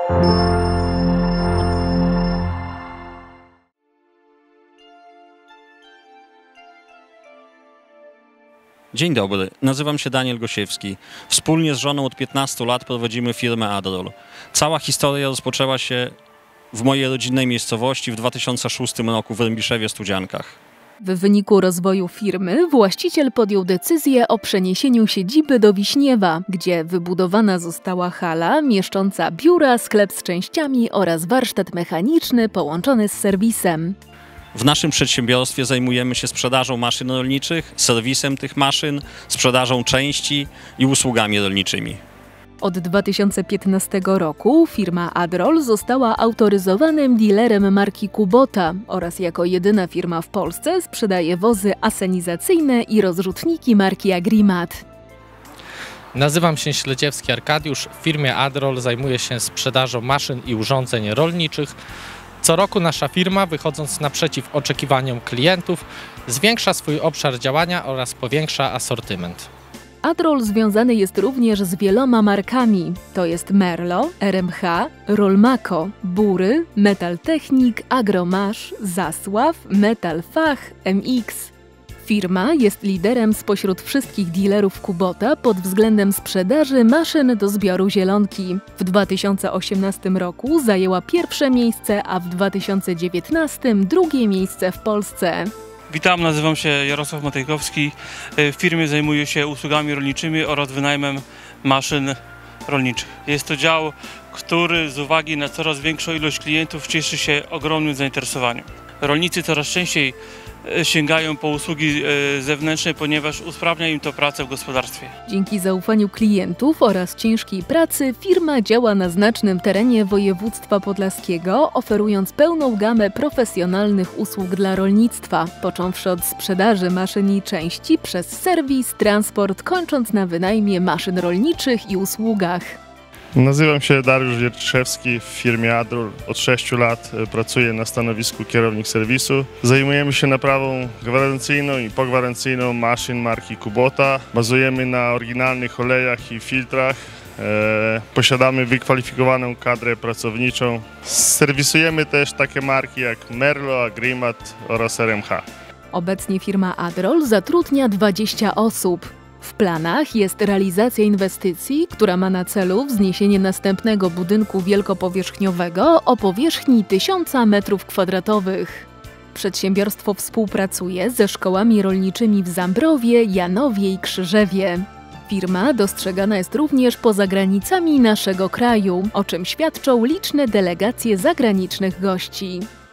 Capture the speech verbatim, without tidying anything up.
Dzień dobry, nazywam się Daniel Gosiewski. Wspólnie z żoną od piętnastu lat prowadzimy firmę Adroll. Cała historia rozpoczęła się w mojej rodzinnej miejscowości w dwa tysiące szóstym roku w Rębiszewie Studziankach. W wyniku rozwoju firmy właściciel podjął decyzję o przeniesieniu siedziby do Wiśniewa, gdzie wybudowana została hala mieszcząca biura, sklep z częściami oraz warsztat mechaniczny połączony z serwisem. W naszym przedsiębiorstwie zajmujemy się sprzedażą maszyn rolniczych, serwisem tych maszyn, sprzedażą części i usługami rolniczymi. Od dwa tysiące piętnastego roku firma Adroll została autoryzowanym dealerem marki Kubota oraz jako jedyna firma w Polsce sprzedaje wozy asenizacyjne i rozrzutniki marki Agrimat. Nazywam się Śledziewski Arkadiusz. W firmie Adroll zajmuję się sprzedażą maszyn i urządzeń rolniczych. Co roku nasza firma, wychodząc naprzeciw oczekiwaniom klientów, zwiększa swój obszar działania oraz powiększa asortyment. Adroll związany jest również z wieloma markami, to jest Merlo, R M H, Rolmako, Bury, Metal Technik, Agromasz, Zasław, Metal Fach, M X. Firma jest liderem spośród wszystkich dealerów Kubota pod względem sprzedaży maszyn do zbioru zielonki. W dwa tysiące osiemnastym roku zajęła pierwsze miejsce, a w dwa tysiące dziewiętnastym drugie miejsce w Polsce. Witam, nazywam się Jarosław Matejkowski. W firmie zajmuję się usługami rolniczymi oraz wynajmem maszyn rolniczych. Jest to dział, który z uwagi na coraz większą ilość klientów cieszy się ogromnym zainteresowaniem. Rolnicy coraz częściej sięgają po usługi zewnętrzne, ponieważ usprawnia im to pracę w gospodarstwie. Dzięki zaufaniu klientów oraz ciężkiej pracy firma działa na znacznym terenie województwa podlaskiego, oferując pełną gamę profesjonalnych usług dla rolnictwa, począwszy od sprzedaży maszyn i części przez serwis, transport, kończąc na wynajmie maszyn rolniczych i usługach. Nazywam się Dariusz Wierciszewski, w firmie Adroll od sześciu lat pracuję na stanowisku kierownik serwisu. Zajmujemy się naprawą gwarancyjną i pogwarancyjną maszyn marki Kubota. Bazujemy na oryginalnych olejach i filtrach. E, posiadamy wykwalifikowaną kadrę pracowniczą. Serwisujemy też takie marki jak Merlo, Agrimat oraz R M H. Obecnie firma Adroll zatrudnia dwadzieścia osób. W planach jest realizacja inwestycji, która ma na celu wzniesienie następnego budynku wielkopowierzchniowego o powierzchni tysiąca metrów kwadratowych. Przedsiębiorstwo współpracuje ze szkołami rolniczymi w Zambrowie, Janowie i Krzyżewie. Firma dostrzegana jest również poza granicami naszego kraju, o czym świadczą liczne delegacje zagranicznych gości.